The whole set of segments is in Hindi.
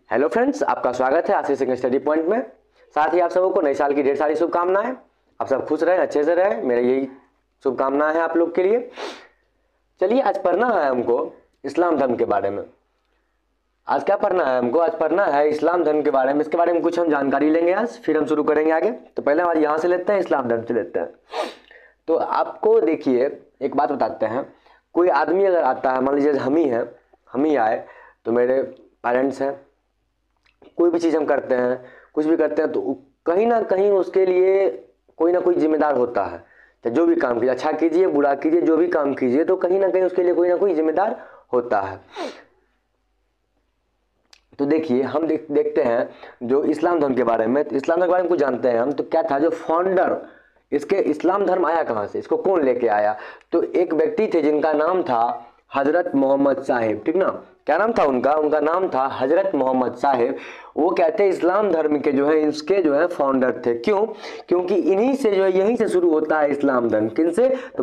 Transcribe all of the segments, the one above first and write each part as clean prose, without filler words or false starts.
हेलो फ्रेंड्स, आपका स्वागत है आशीष सिंह स्टडी पॉइंट में। साथ ही आप सबों को नए साल की ढेर सारी शुभकामनाएं। आप सब खुश रहें, अच्छे से रहें, मेरा यही शुभकामनाएं हैं आप लोग के लिए। चलिए, आज पढ़ना है हमको इस्लाम धर्म के बारे में। आज क्या पढ़ना है हमको? आज पढ़ना है इस्लाम धर्म के बारे में। इसके बारे में कुछ हम जानकारी लेंगे आज, फिर हम शुरू करेंगे आगे। तो पहले हम आज यहाँ से लेते हैं, इस्लाम धर्म से लेते हैं। तो आपको देखिए, एक बात बताते हैं। कोई आदमी अगर आता है, मान लीजिए हम ही आए, तो मेरे पेरेंट्स हैं, कोई भी चीज़ हम करते हैं, कुछ भी करते हैं, तो कहीं ना कहीं उसके लिए कोई ना कोई जिम्मेदार होता है। तो जो भी काम कीजिए, अच्छा कीजिए बुरा कीजिए, जो भी काम कीजिए, तो कहीं ना कहीं उसके लिए कोई ना कोई जिम्मेदार होता है। तो देखिए, हम देखते हैं जो इस्लाम धर्म के बारे में। तो इस्लाम धर्म के बारे में कुछ जानते हैं हम। तो क्या था जो फाउंडर, इसके इस्लाम धर्म आया कहाँ से, इसको कौन लेके आया? तो एक व्यक्ति थे जिनका नाम था हजरत मोहम्मद साहिब। ठीक ना, क्या नाम था उनका नाम था हजरत मोहम्मद साहिब। वो कहते हैं इस्लाम धर्म के जो है, इसके जो है फाउंडर थे। क्यों? क्योंकि इन्हीं से जो है, यहीं से शुरू होता है इस्लाम धर्म। किनसे? तो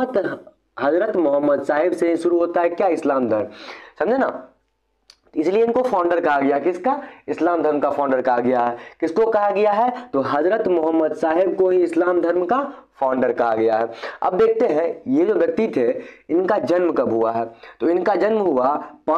हजरत मोहम्मद साहिब से शुरू होता है क्या? इस्लाम धर्म। समझे ना? इसलिए इनको फाउंडर कहा गया। किसका? इस्लाम धर्म का फाउंडर कहा गया है। किसको कहा गया है? तो हजरत मोहम्मद साहिब को ही इस्लाम धर्म का फाउंडर कहा गया है। अब देखते हैं ये जो व्यक्ति थे, इनका जन्म कब हुआ है? तो इनका जन्म हुआ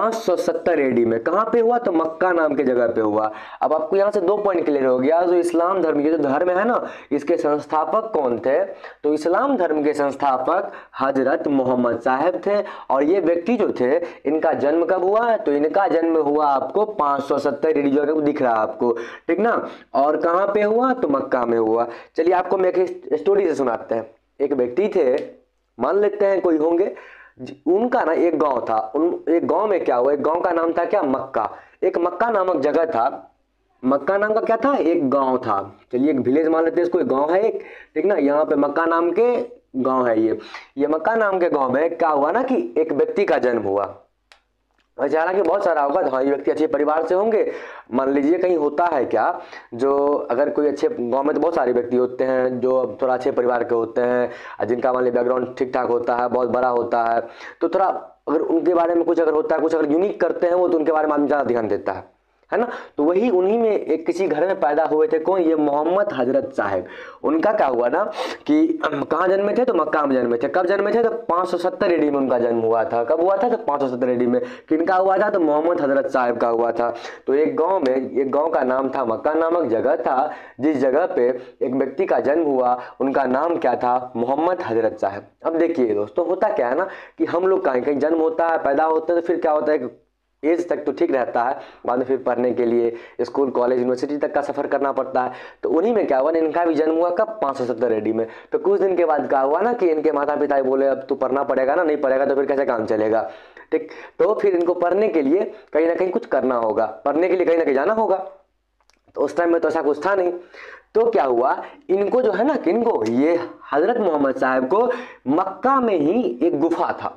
570 AD में। कहाँ पे हुआ? तो मक्का नाम के जगह पे हुआ। अब आपको यहाँ से 2 पॉइंट क्लियर हो गया। जो इस्लाम धर्म, ये जो धर्म है ना, इसके संस्थापक कौन थे? तो इस्लाम धर्म के संस्थापक हजरत मोहम्मद साहिब थे। और ये व्यक्ति जो थे, इनका जन्म कब हुआ? तो इनका जन्म हुआ आपको 570 AD जो है दिख रहा है आपको। ठीक ना? और कहाँ पे हुआ? तो मक्का में हुआ। चलिए, आपको मैं एक स्टोरी से सुनाते हैं। एक व्यक्ति थे, मान लेते हैं कोई होंगे, उनका ना एक गांव था। एक गांव में क्या हुआ? एक गांव का नाम था क्या? मक्का। एक मक्का नामक जगह था। मक्का नाम का क्या था? एक गांव था। चलिए, एक विलेज मान लेते हैं इसको, एक गांव है एक। ठीक ना, यहाँ पे मक्का नाम के गांव है। ये मक्का नाम के गांव में क्या हुआ ना कि एक व्यक्ति का जन्म हुआ। हालांकि बहुत सारा होगा, हाँ, ये व्यक्ति अच्छे परिवार से होंगे। मान लीजिए कहीं होता है क्या, जो अगर कोई अच्छे गांव में, तो बहुत सारे व्यक्ति होते हैं जो थोड़ा अच्छे परिवार के होते हैं, जिनका मान लीजिए बैकग्राउंड ठीक ठाक होता है, बहुत बड़ा होता है। तो थोड़ा अगर उनके बारे में कुछ अगर होता है, कुछ अगर यूनिक करते हैं वो, तो उनके बारे में आदमी ज़्यादा ध्यान देता है ना। तो वही उन्हीं में एक किसी घर में पैदा हुए थे। कौन? ये मोहम्मद हजरत साहिब। उनका क्या हुआ ना कि कहाँ जन्मे थे? तो मक्का में जन्मे थे। कब जन्मे थे? तो 570 AD में उनका जन्म हुआ था। कब हुआ था? तो 570 AD में। किनका हुआ था? तो मोहम्मद हजरत साहिब का हुआ था। तो एक गांव का नाम था मक्का नामक जगह था, जिस जगह पे एक व्यक्ति का जन्म हुआ। उनका नाम क्या था? मोहम्मद हजरत साहिब। अब देखिए दोस्तों, होता क्या है ना कि हम लोग कहीं कहीं जन्म होता है, पैदा होते हैं, तो फिर क्या होता है, एज तक तो ठीक रहता है, बाद में फिर पढ़ने के लिए स्कूल कॉलेज यूनिवर्सिटी तक का सफ़र करना पड़ता है। तो उन्हीं में क्या हुआ, इनका भी जन्म हुआ कब? 570 AD में। तो कुछ दिन के बाद क्या हुआ ना कि इनके माता पिता बोले अब तू पढ़ना पड़ेगा ना, नहीं पढ़ेगा तो फिर कैसे काम चलेगा। ठीक, तो फिर इनको पढ़ने के लिए कहीं ना कहीं कुछ करना होगा, पढ़ने के लिए कहीं ना कहीं जाना होगा। तो उस टाइम में तो ऐसा कुछ था नहीं। तो क्या हुआ, इनको जो है ना, किनको? ये हजरत मोहम्मद साहब को मक्का में ही एक गुफा था,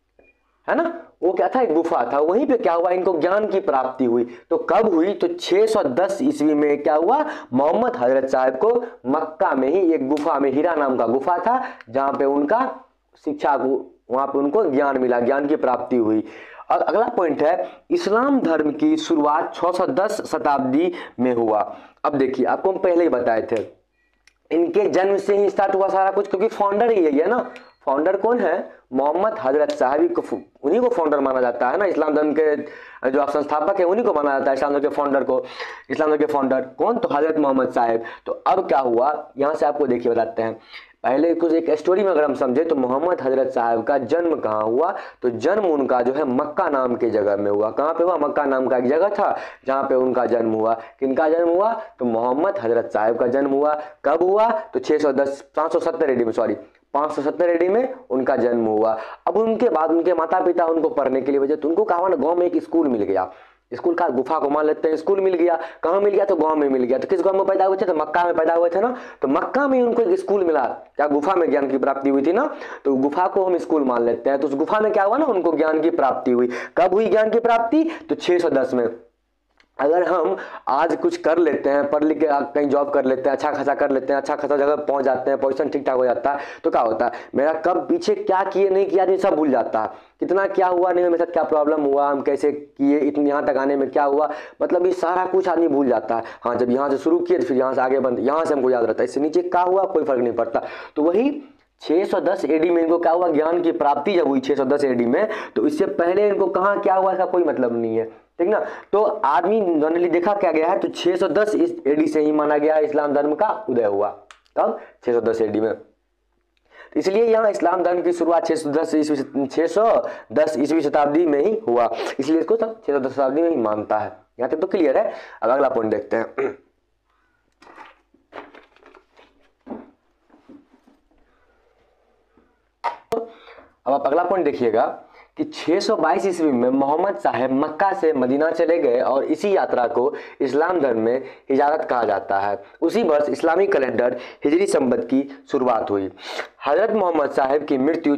है ना। वो क्या था? एक गुफा था। वहीं पे क्या हुआ, इनको ज्ञान की प्राप्ति हुई। तो कब हुई? तो 610 ईस्वी में क्या हुआ, मोहम्मद हजरत साहब को मक्का में ही एक गुफा में, हीरा नाम का गुफा था, जहां पे उनका शिक्षा को, वहां पे उनको ज्ञान मिला, ज्ञान की प्राप्ति हुई। और अगला पॉइंट है, इस्लाम धर्म की शुरुआत 610 शताब्दी में हुआ। अब देखिए, आपको हम पहले ही बताए थे, इनके जन्म से ही स्टार्ट हुआ सारा कुछ, क्योंकि फाउंडर ही है ना। फाउंडर कौन है? मोहम्मद हजरत साहिब को, उन्हीं को फाउंडर माना जाता है ना। इस्लाम धर्म के जो संस्थापक है, उन्हीं को माना जाता है इस्लाम धर्म के फाउंडर को। इस्लाम धर्म के फाउंडर कौन? तो हजरत मोहम्मद साहिब। तो अब क्या हुआ, यहाँ से आपको देखिए बताते हैं। पहले कुछ एक स्टोरी में अगर हम समझे, तो मोहम्मद हजरत साहिब का जन्म कहाँ हुआ? तो जन्म उनका जो है मक्का नाम के जगह में हुआ। कहाँ पे हुआ? मक्का नाम का एक जगह था जहाँ पे उनका जन्म हुआ। किनका जन्म हुआ? तो मोहम्मद हजरत साहिब का जन्म हुआ। कब हुआ? तो 570 AD में, सॉरी 570 AD में उनका जन्म हुआ। अब उनके बाद उनके माता पिता उनको पढ़ने के लिए भेजे। तो उनको कहा ना, गाँव में एक स्कूल मिल गया। स्कूल का गुफा को मान लेते हैं, स्कूल मिल गया। कहाँ मिल गया? तो गांव में मिल गया। तो किस गांव में पैदा हुए थे? तो मक्का में पैदा हुए थे ना। तो मक्का में उनको एक स्कूल मिला। क्या? गुफा में ज्ञान की प्राप्ति हुई थी ना। तो गुफा को हम स्कूल मान लेते हैं। तो उस गुफा में क्या हुआ ना, उनको ज्ञान की प्राप्ति हुई। कब हुई ज्ञान की प्राप्ति? तो 610 में। अगर हम आज कुछ कर लेते हैं, पढ़ लिख के कहीं जॉब कर लेते हैं, अच्छा खासा कर लेते हैं, अच्छा खासा जगह पहुंच जाते हैं, पोजीशन ठीक ठाक हो जाता है, तो क्या होता है, मेरा कब पीछे क्या किए नहीं किया ये सब भूल जाता है। कितना क्या हुआ नहीं, मेरे साथ क्या प्रॉब्लम हुआ, हम कैसे किए, इतने यहाँ तक आने में क्या हुआ, मतलब ये सारा कुछ आदमी भूल जाता है। हाँ, जब यहाँ से शुरू किए तो फिर यहाँ से आगे बंद, यहाँ से हमको याद रहता है, इससे नीचे क्या हुआ कोई फर्क नहीं पड़ता। तो वही 610 एडी में इनको क्या हुआ, ज्ञान की प्राप्ति जब हुई 610 एडी में, तो इससे पहले इनको कहाँ क्या हुआ इसका कोई मतलब नहीं है, ठीक ना। तो आदमी जनरली देखा क्या गया है, तो 610 इस एडी से ही माना गया है इस्लाम धर्म का उदय हुआ। कब? 610 एडी में। इसलिए यहाँ इस्लाम धर्म की शुरुआत 610 ईस्वी शताब्दी में ही हुआ, इसलिए इसको सब 610 शताब्दी में ही मानता है। यहाँ तक तो क्लियर है। अब अगला पॉइंट देखते हैं। अब आप अगला पॉइंट देखिएगा कि 622 ईस्वी में मोहम्मद साहब मक्का से मदीना चले गए और इसी यात्रा को इस्लाम धर्म में हिजारत कहा जाता है। उसी वर्ष इस्लामी कैलेंडर हिजरी संवत की शुरुआत हुई। हजरत मोहम्मद साहब की मृत्यु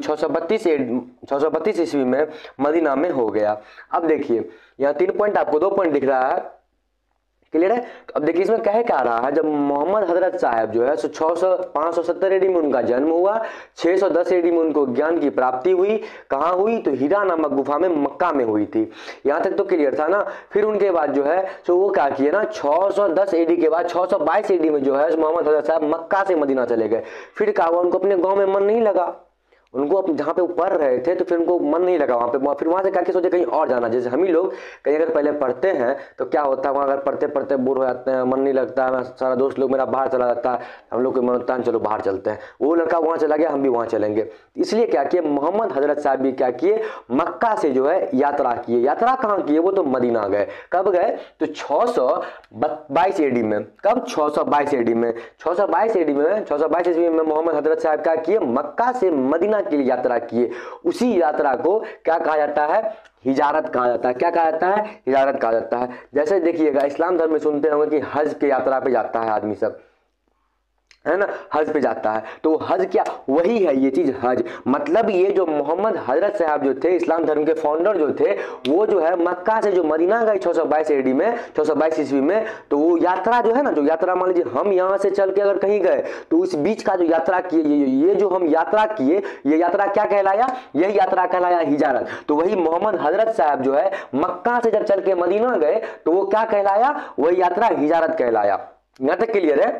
632 ईस्वी में मदीना में हो गया। अब देखिए यहाँ 3 पॉइंट, आपको 2 पॉइंट दिख रहा है, क्लियर है। तो अब देखिए इसमें कह क्या रहा है, जब मोहम्मद हजरत साहब जो है 570 एडी में उनका जन्म हुआ, 610 एडी में उनको ज्ञान की प्राप्ति हुई। कहाँ हुई? तो हीरा नामक गुफा में मक्का में हुई थी। यहाँ तक तो क्लियर था ना। फिर उनके बाद जो है तो वो क्या किए ना, 610 एडी के बाद 622 एडी में जो है मोहम्मद हजरत साहब मक्का से मदीना चले गए। फिर क्या हुआ, उनको अपने गाँव में मन नहीं लगा, उनको जहाँ पे वो पढ़ रहे थे तो फिर उनको मन नहीं लगा वहाँ पे, फिर वहाँ से क्या सोचे कहीं और जाना। जैसे हम ही लोग कहीं अगर पहले पढ़ते हैं तो क्या होता है, वहाँ अगर पढ़ते पढ़ते बोर हो जाते हैं, मन नहीं लगता है, सारा दोस्त लोग मेरा बाहर चला जाता है, हम लोग को मन होता है चलो बाहर चलते हैं, वो लड़का वहाँ चला गया हम भी वहाँ चलेंगे। इसलिए क्या किए, मोहम्मद हजरत साहब भी क्या किए, मक्का से जो है यात्रा किए। यात्रा कहाँ किए, वो तो मदीना गए। कब गए? तो 622 एडी में। कब? 622 एडी में। 622 एडी में 622 ईस्वी में मोहम्मद हजरत साहब क्या किए, मक्का से मदीना के लिए यात्रा किए। उसी यात्रा को क्या कहा जाता है? हिजारत कहा जाता है। क्या कहा जाता है? हिजारत कहा जाता है। जैसे देखिएगा इस्लाम धर्म में सुनते होंगे कि हज की यात्रा पे जाता है आदमी सब, है ना, हज पे जाता है। तो हज क्या, वही है ये चीज हज। मतलब ये जो मोहम्मद हजरत साहब जो थे, इस्लाम धर्म के फाउंडर जो थे, वो जो है मक्का से जो मदीना गए 622 एडी में, 622 ईस्वी में, तो वो यात्रा जो है ना, जो यात्रा मान लीजिए हम यहाँ से चल के अगर कहीं गए तो उस बीच का जो यात्रा किए, ये जो हम यात्रा किए, ये यात्रा क्या कहलाया? यही यात्रा कहलाया हिजारत। तो वही मोहम्मद हजरत साहब जो है मक्का से जब चल के मदीना गए तो वो क्या कहलाया? वही यात्रा हिजारत कहलाया। यहाँ तक क्लियर है।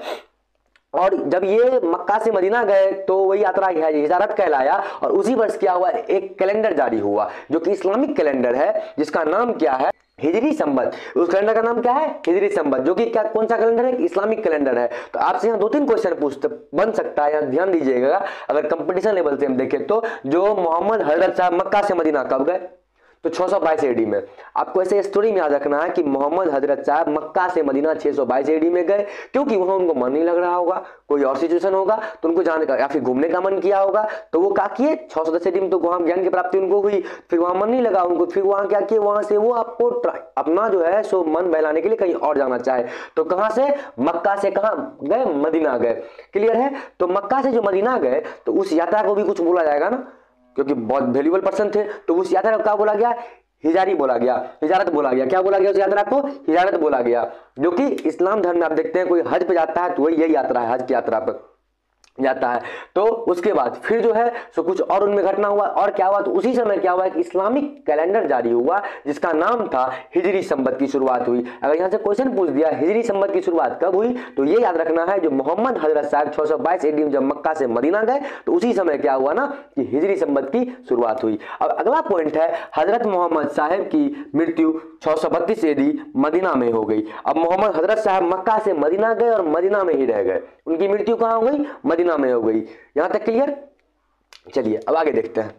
और जब ये मक्का से मदीना गए तो वही यात्रा हिजारत कहलाया। और उसी वर्ष क्या हुआ, एक कैलेंडर जारी हुआ जो कि इस्लामिक कैलेंडर है, जिसका नाम क्या है? हिजरी संवत। उस कैलेंडर का नाम क्या है? हिजरी संवत, जो कि क्या, कौन सा कैलेंडर है? इस्लामिक कैलेंडर है। तो आपसे यहाँ 2-3 क्वेश्चन पूछते बन सकता है, यहाँ ध्यान दीजिएगा। अगर कंपटीशन लेवल से हम देखें तो जो मोहम्मद हजरत साहब मक्का से मदीना कब गए? तो 622 एडी में। आपको ऐसे स्टोरी में याद रखना है कि मोहम्मद हजरत साहब मक्का से मदीना 622 एडी में गए, क्योंकि वहां उनको मन नहीं लग रहा होगा, कोई और सिचुएशन होगा तो उनको जाने का या फिर घूमने का मन किया होगा, तो वो क्या किए 610 एडी में, तो वहां ज्ञान की प्राप्ति उनको हुई। फिर वहां मन नहीं लगा उनको, फिर वहां क्या किए, वहां से वो आपको अपना जो है सो मन बहलाने के लिए कहीं और जाना चाहे तो कहां से, मक्का से कहां गए? मदीना गए। क्लियर है। तो मक्का से जो मदीना गए तो उस यात्रा को भी कुछ बोला जाएगा ना, क्योंकि बहुत वैल्यूएबल पर्सन थे, तो उस यात्रा को क्या बोला गया? हिजारी बोला गया, हिजारत बोला गया। क्या बोला गया उस यात्रा को? हिजारत बोला गया। जो कि इस्लाम धर्म में आप देखते हैं कोई हज पे जाता है तो वही यही यात्रा है, हज की यात्रा पर जाता है। तो उसके बाद फिर जो है सो कुछ और उनमें घटना हुआ। और क्या हुआ, तो उसी समय क्या हुआ, एक इस्लामिक कैलेंडर जारी हुआ जिसका नाम था हिजरी संवत की शुरुआत हुई। अगर यहां से क्वेश्चन पूछ दिया हिजरी संवत की शुरुआत कब हुई, तो ये याद रखना है जो मोहम्मद हजरत साहब 622 एडी में जब मक्का से मदीना गए तो उसी समय क्या हुआ ना कि हिजरी संवत की शुरुआत हुई। अब अगला पॉइंट है, हजरत मोहम्मद साहब की मृत्यु 632 एडी मदीना में हो गई। अब मोहम्मद हजरत साहब मक्का से मदीना गए और मदीना में ही रह गए, उनकी मृत्यु कहां हो गई? मदीना में हो गई। यहां तक क्लियर। चलिए अब आगे देखते हैं।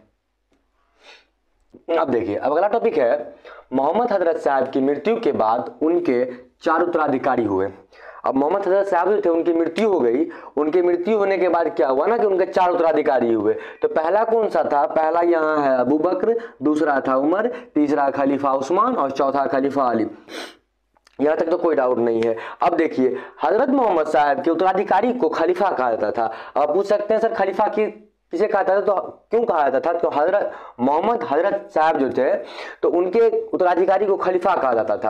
अब देखिए अब अगला टॉपिक है, मोहम्मद हजरत साहब की मृत्यु के बाद उनके 4 उत्तराधिकारी हुए। अब मोहम्मद हजरत साहब जो थे उनकी मृत्यु हो गई, उनकी मृत्यु होने के बाद क्या हुआ ना कि उनके 4 उत्तराधिकारी हुए। तो पहला कौन सा था? पहला यहाँ है अबू बकर, दूसरा था उमर, तीसरा खलीफा उस्मान और चौथा खलीफा अली। यहां तक तो कोई डाउट नहीं है। अब देखिए हजरत मोहम्मद साहब के उत्तराधिकारी को खलीफा कहा जाता था। आप पूछ सकते हैं सर खलीफा की किसे कहा जाता था, तो क्यों कहा जाता था? तो हजरत मोहम्मद हजरत साहब जो थे तो उनके उत्तराधिकारी को खलीफा कहा जाता था।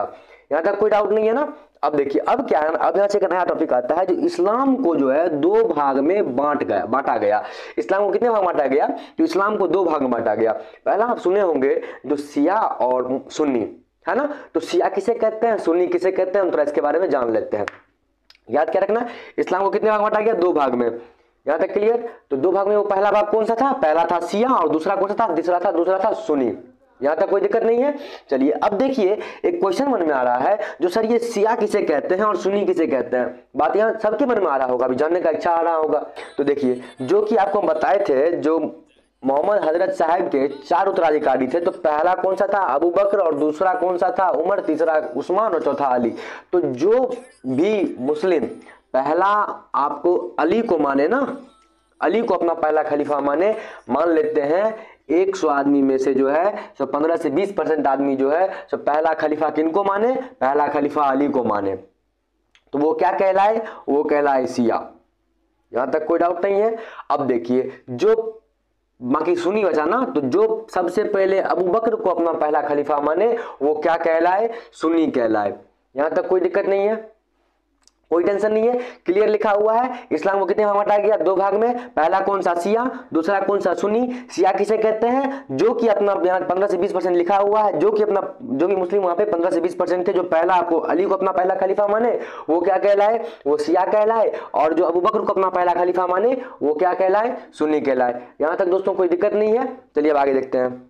यहाँ तक कोई डाउट नहीं है ना। अब देखिए अब क्या है, अब यहाँ से एक नया टॉपिक आता है, जो इस्लाम को जो है दो भाग में बांटा गया। इस्लाम को कितने भाग बांटा गया, तो इस्लाम को दो भाग में बांटा गया। पहला आप सुने होंगे जो शिया और सुन्नी, है ना। तो शिया किसे कहते हैं, सुन्नी किसे कहते हैं, हम थोड़ा इसके बारे में जान लेते हैं। याद क्या रखना, इस्लाम को कितने भाग बांटा गया, दो भाग में। यहाँ तक क्लियर। तो दो भाग में वो पहला भाग कौन सा था, पहला था शिया और दूसरा कौन सा था, दूसरा था सुन्नी। यहाँ तक कोई दिक्कत नहीं है। चलिए अब देखिए एक क्वेश्चन मन में आ रहा है, जो सर ये शिया किसे कहते हैं और सुन्नी किसे कहते हैं, बात यहाँ सबके मन में आ रहा होगा, अभी जानने का इच्छा आ रहा होगा। तो देखिए जो कि आपको हम बताए थे, जो मोहम्मद हजरत साहब के 4 उत्तराधिकारी थे, तो पहला कौन सा था, अबू बकर, और दूसरा कौन सा था, उमर, तीसरा उस्मान और चौथा अली। तो जो भी मुस्लिम पहला आपको अली को माने ना, अली को अपना पहला खलीफा मान लेते हैं, 100 आदमी में से जो है 15 से 20% आदमी जो है पहला खलीफा किनको माने, पहला खलीफा अली को माने, तो वो क्या कहलाए, वो कहलाए शिया। यहां तक कोई डाउट नहीं है। अब देखिए जो बाकी सुन्नी बचा ना, तो जो सबसे पहले अबू बकर को अपना पहला खलीफा माने वो क्या कहलाए, सुन्नी कहलाए। यहां तक कोई दिक्कत नहीं है, कोई टेंशन नहीं है, क्लियर लिखा हुआ है। इस्लाम को कितने भाग बांटा गया, दो भाग में, पहला कौन सा शिया, दूसरा कौन सा सुन्नी। शिया किसे कहते हैं, जो कि अपना 15 से 20% लिखा हुआ है, जो भी मुस्लिम वहां पे 15 से 20% थे, जो पहला आपको अली को अपना पहला खलीफा माने वो क्या कहलाए, वो शिया कहलाए, और जो अबू बकर को अपना पहला खलीफा माने वो क्या कहलाए, सुन्नी कहलाए। यहां तक दोस्तों कोई दिक्कत नहीं है। चलिए अब आगे देखते हैं।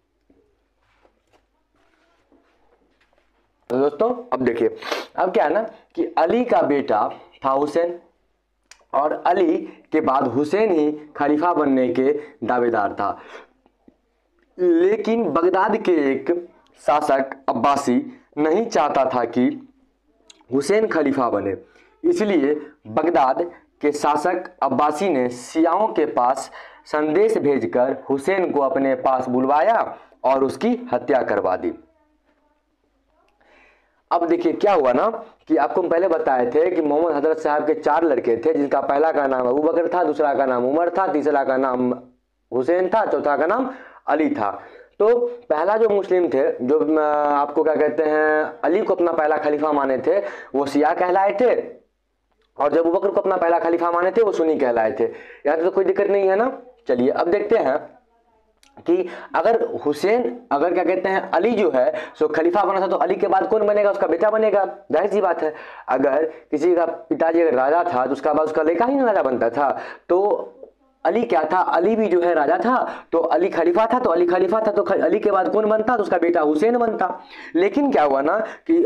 तो दोस्तों अब देखिए, अब क्या है ना कि अली का बेटा था हुसैन, और अली के बाद हुसैन ही खलीफा बनने के दावेदार था। लेकिन बगदाद के एक शासक अब्बासी नहीं चाहता था कि हुसैन खलीफा बने, इसलिए बगदाद के शासक अब्बासी ने शियाओं के पास संदेश भेजकर हुसैन को अपने पास बुलवाया और उसकी हत्या करवा दी। अब देखिए क्या हुआ ना कि आपको हम पहले बताए थे कि मोहम्मद हजरत साहब के 4 लड़के थे, जिनका पहला का नाम अबू बकर था, दूसरा का नाम उमर था, तीसरा का नाम हुसैन था, चौथा का नाम अली था। तो पहला जो मुस्लिम थे, जो आपको क्या कहते हैं, अली को अपना पहला खलीफा माने थे, वो शिया कहलाए थे, और जब अबू बकर को अपना पहला खलीफा माने थे वो सुन्नी कहलाए थे। यहाँ तो कोई दिक्कत नहीं है ना। चलिए अब देखते हैं कि अगर हुसैन, अगर क्या कहते हैं अली जो है सो खलीफा बना था, तो अली के बाद कौन बनेगा, उसका बेटा बनेगा, जाहिर सी बात है। अगर किसी का पिताजी अगर राजा था तो उसका बाद उसका लड़का ही राजा बनता था। तो अली क्या था, अली भी जो है राजा था, तो अली खलीफा था, तो अली खलीफा था, तो अली के बाद कौन बनता, तो उसका बेटा हुसैन बनता। लेकिन क्या हुआ ना कि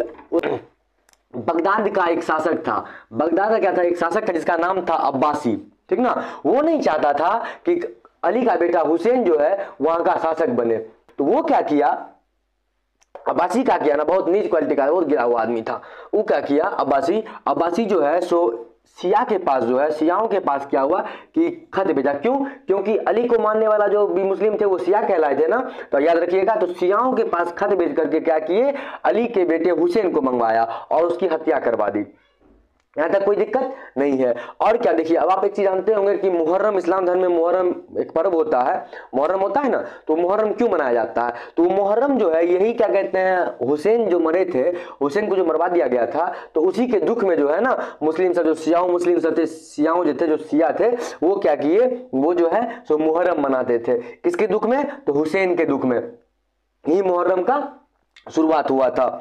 बगदाद का एक शासक था, बगदाद का क्या था, एक शासक था जिसका नाम था अब्बासी, ठीक ना। वो नहीं चाहता था कि अली का बेटा हुसैन जो है वहां का शासक बने। तो वो क्या किया, अब्बासी क्या किया ना, बहुत नीच क्वालिटी का, बहुत गिरा हुआ आदमी था। वो क्या किया, अब्बासी जो है सो शिया के पास जो है, शियाओं के पास क्या हुआ कि खत भेजा। क्यों, क्योंकि अली को मानने वाला जो भी मुस्लिम थे वो शिया कहलाए थे ना, तो याद रखिएगा। तो शियाओं के पास खत भेज करके क्या किए, अली के बेटे हुसैन को मंगवाया और उसकी हत्या करवा दी। यहाँ तक कोई दिक्कत नहीं है। और क्या देखिए, अब आप एक चीज जानते होंगे कि मुहर्रम, इस्लाम धर्म में मुहर्रम एक पर्व होता है, मुहर्रम होता है ना। तो मुहर्रम क्यों मनाया जाता है, तो मुहर्रम जो है यही क्या कहते हैं, हुसैन जो मरे थे, हुसैन को जो मरवा दिया गया था, तो उसी के दुख में जो है ना मुस्लिम सब, जो शियाओं मुस्लिम सब थे, शियाओं जो थे, जो शिया थे, वो क्या किए, वो जो है सो मुहर्रम मनाते थे। किसके दुख में, तो हुसैन के दुख में ही मुहर्रम का शुरुआत हुआ था।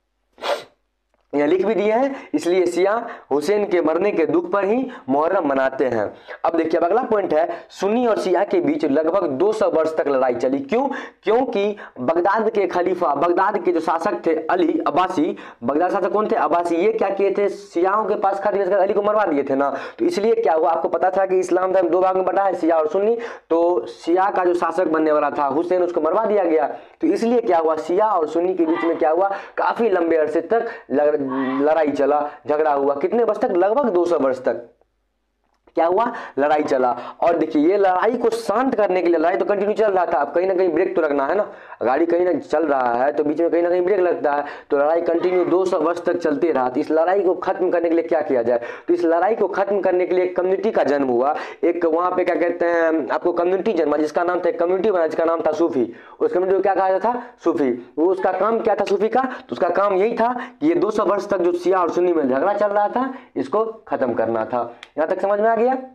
यहाँ लिख भी दिए हैं, इसलिए शिया हुसैन के मरने के दुख पर ही मुहर्रम मनाते हैं। अब देखिए अब अगला पॉइंट है, सुन्नी और शिया के बीच लगभग 200 वर्ष तक लड़ाई चली। क्यों, क्योंकि बगदाद के खलीफा, बगदाद के जो शासक थे अली अब्बासी, बगदाद शासक कौन थे, अब्बासी, ये क्या किए थे, शियाओं के पास खत भेजकर अली को मरवा दिए थे ना। तो इसलिए क्या हुआ, आपको पता था कि इस्लाम धर्म 2 भाग में बटा है, शिया और सुन्नी। तो शिया का जो शासक बनने वाला था हुसैन, उसको मरवा दिया गया। तो इसलिए क्या हुआ, शिया और सुन्नी के बीच में क्या हुआ, काफी लंबे अरसे तक लड़ाई चला, झगड़ा हुआ। कितने वर्ष तक, लगभग 200 वर्ष तक। क्या हुआ, लड़ाई चला। और देखिए ये लड़ाई को शांत करने के लिए, लड़ाई तो कंटिन्यू चल रहा था, अब कहीं ना कहीं ब्रेक तो लगना है ना, गाड़ी कहीं ना चल रहा है तो बीच में कहीं ना कहीं ब्रेक लगता है, तो लड़ाई कंटिन्यू 200 वर्ष तक चलती रहा। तो इस लड़ाई को खत्म करने के लिए क्या किया जाए, तो इस लड़ाई को खत्म करने के लिए एक कम्युनिटी का जन्म हुआ। एक वहां पे क्या कहते हैं आपको, कम्युनिटी जन्मा, जिसका नाम था, कम्युनिटी बना जिसका नाम था सूफी। उस कम्युनिटी को क्या कहा जाता था, सूफी। वो उसका काम क्या था सूफी का, तो उसका काम यही था कि ये 200 वर्ष तक जो शिया और सुन्नी में झगड़ा चल रहा था इसको खत्म करना था। यहां तक समझ में आ गया।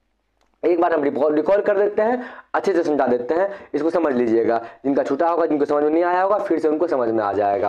एक बार हम रिकॉल कर देते हैं, अच्छे से समझा देते हैं, इसको समझ लीजिएगा। जिनका छूटा होगा, जिनको समझ में नहीं आया होगा, फिर से उनको समझ में आ जाएगा।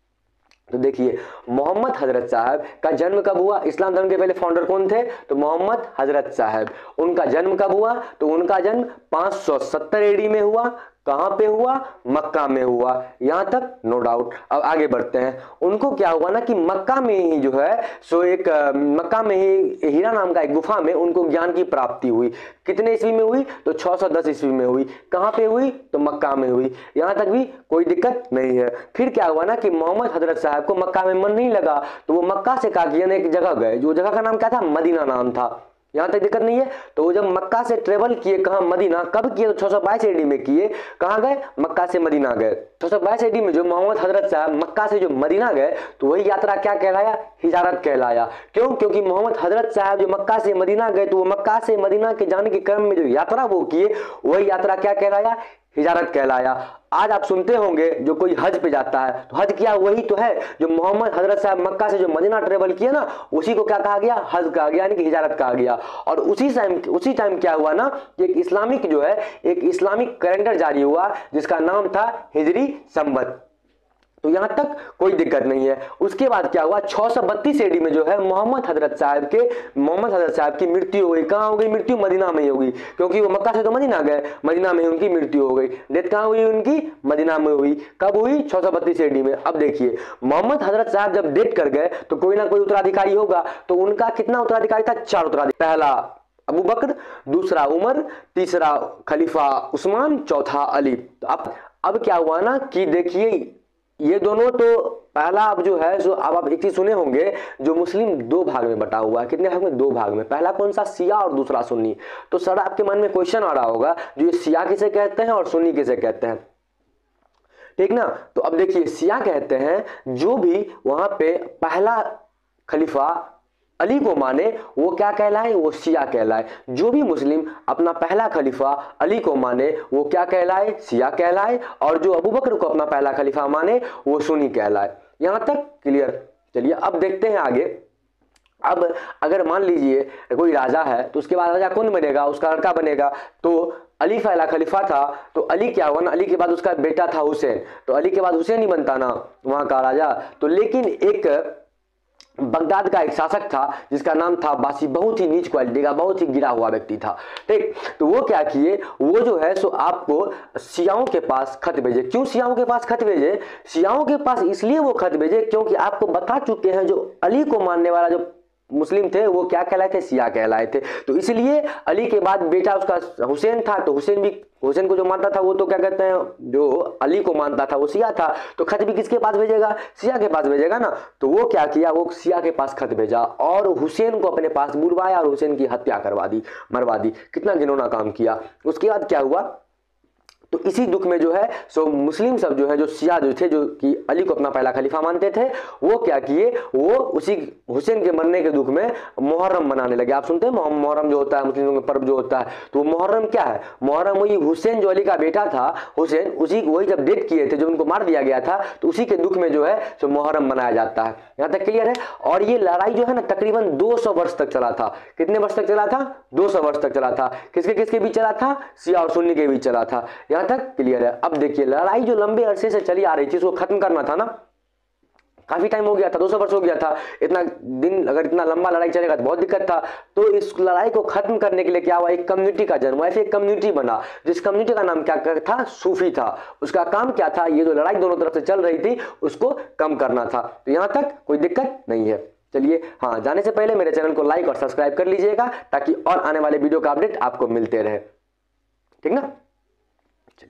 तो देखिए मोहम्मद हजरत साहब का जन्म कब हुआ, इस्लाम धर्म के पहले फाउंडर कौन थे, तो मोहम्मद हजरत साहब। उनका जन्म कब हुआ, तो उनका जन्म 570 एडी में हुआ। कहां पे हुआ, मक्का में हुआ। यहां तक नो डाउट। अब आगे बढ़ते हैं। उनको क्या हुआ ना कि मक्का में ही जो है सो एक मक्का में ही हीरा नाम का एक गुफा में उनको ज्ञान की प्राप्ति हुई। कितने ईस्वी में हुई, तो 610 ईस्वी में हुई। कहां पे हुई, तो मक्का में हुई। यहां तक भी कोई दिक्कत नहीं है। फिर क्या हुआ ना कि मोहम्मद हजरत साहब को मक्का में मन नहीं लगा, तो वो मक्का से काकियन एक जगह गए, जो जगह का नाम क्या था, मदीना नाम था। यहां तक दिक्कत नहीं है। तो वो जब मक्का से ट्रेवल किए, कहां, मदीना। कब किए, तो 622 एडी में किए। कहां गए, मक्का से मदीना गए। 622 एडी में जो मोहम्मद हजरत साहब मक्का से जो मदीना गए, तो वही यात्रा क्या कहलाया, हिजारत कहलाया। क्यों, क्योंकि मोहम्मद हजरत साहब जो मक्का से मदीना गए, तो वो मक्का से मदीना के जाने के क्रम में जो यात्रा वो किए, वही यात्रा क्या कहलाया, हिजारत कहलाया। आज आप सुनते होंगे जो कोई हज पे जाता है, तो हज क्या, वही तो है जो मोहम्मद हजरत साहब मक्का से जो मदीना ट्रेवल किया ना, उसी को क्या कहा गया, हज कहा गया, यानी कि हिजारत कहा गया। और उसी टाइम क्या हुआ ना, एक इस्लामिक जो है, एक इस्लामिक कैलेंडर जारी हुआ जिसका नाम था हिजरी संवत। तो यहां तक कोई दिक्कत नहीं है। उसके बाद क्या हुआ, 632 एडी में जो है मोहम्मद हजरत साहब की मृत्यु हो गई। कहां हो गई मृत्यु, मदीना में ही हो गई, क्योंकि वो मक्का से तो मदीना गए, मदीना में उनकी मृत्यु हो गई। डेथ कहां हुई उनकी, मदीना में हुई। कब हुई, 632 एडी में। अब देखिए मोहम्मद हजरत साहब जब डेथ कर गए, तो कोई ना कोई उत्तराधिकारी होगा। तो उनका कितना उत्तराधिकारी था, 4 उत्तराधिकारी। पहला अबू बकर, दूसरा उमर, तीसरा खलीफा उस्मान, चौथा अली। तो अब क्या हुआ ना कि देखिए ये दोनों तो पहला, अब जो है जो अब आप एक चीज सुने होंगे, जो मुस्लिम 2 भाग में बटा हुआ है। कितने भाग में, 2 भाग में। पहला कौन सा, शिया, और दूसरा सुन्नी। तो सर आपके मन में क्वेश्चन आ रहा होगा, जो ये शिया किसे कहते हैं और सुन्नी किसे कहते हैं, ठीक ना। तो अब देखिए शिया कहते हैं जो भी वहां पे पहला खलीफा अली को माने वो क्या कहलाए, वो शिया कहलाए। जो भी मुस्लिम अपना पहला खलीफा अली को माने वो क्या कहलाए, शिया कहलाए। और जो अबू बकर को अपना पहला खलीफा माने वो सुन्नी कहलाए। यहां तक क्लियर। चलिए अब देखते हैं आगे। अब अगर मान लीजिए कोई राजा है, तो उसके बाद राजा कौन बनेगा, उसका लड़का बनेगा। तो अली पहला खलीफा था, तो अली क्या हुआ ना, अली के बाद उसका बेटा था हुसैन, तो अली के बाद हुसैन ही बनता ना वहां का राजा। तो लेकिन एक बगदाद का एक शासक था जिसका नाम था बासी, बहुत ही नीच क्वालिटी का, बहुत ही गिरा हुआ व्यक्ति था, ठीक। तो वो क्या किए, वो जो है सो आपको शियाओं के पास खत भेजे। क्यों शियाओं के पास खत भेजे, शियाओं के पास इसलिए वो खत भेजे क्योंकि आपको बता चुके हैं जो अली को मानने वाला जो मुस्लिम थे वो क्या कहलाए थे, शिया कहलाए थे। तो इसलिए अली के बाद बेटा उसका हुसैन था, तो हुसैन को जो मानता था वो तो क्या कहते हैं, जो अली को मानता था वो शिया था। तो खत भी किसके पास भेजेगा, शिया के पास भेजेगा ना। तो वो क्या किया, वो शिया के पास खत भेजा और हुसैन को अपने पास बुलवाया और हुसैन की हत्या करवा दी, मरवा दी। कितना घिनौना काम किया। उसके बाद क्या हुआ, तो इसी दुख में जो है सो मुस्लिम सब जो है, जो शिया जो थे, जो कि अली को अपना पहला खलीफा मानते थे, वो क्या किए, वो उसी हुसैन के मरने के दुख में मुहर्रम मनाने लगे। आप सुनते हैं मुहर्रम जो होता है, मुस्लिमों का पर्व जो होता है, तो मुहर्रम क्या है, मुहर्रम वही हुसैन जो अली का बेटा था हुसैन, उसी वही जब डेथ किए थे, जो उनको मार दिया गया था, तो उसी के दुख में जो है सो मुहर्रम मनाया जाता है। यहाँ तक क्लियर है। और ये लड़ाई जो है ना तकरीबन 200 वर्ष तक चला था। कितने वर्ष तक चला था, 200 वर्ष तक चला था। किसके किसके बीच चला था, शिया और सुन्नी के बीच चला था। यहां तक क्लियर है। अब देखिए लड़ाई जो लंबे अरसे से चली आ रही थी उसको खत्म करना था ना, काफी टाइम हो गया था, 200 वर्ष हो गया था। इतना दिन अगर इतना लंबा लड़ाई चलेगा तो बहुत दिक्कत था। तो इस लड़ाई को खत्म करने के लिए क्या हुआ, एक कम्युनिटी का जन्म हुआ। ऐसे एक कम्युनिटी बना जिस कम्युनिटी का नाम क्या था, सूफी था। उसका काम क्या था, ये जो लड़ाई दोनों तरफ से चल रही थी उसको कम करना था। तो यहां तक कोई दिक्कत नहीं है। चलिए हाँ, जाने से पहले मेरे चैनल को लाइक और सब्सक्राइब कर लीजिएगा ताकि और आने वाले वीडियो का अपडेट आपको मिलते रहे, ठीक ना।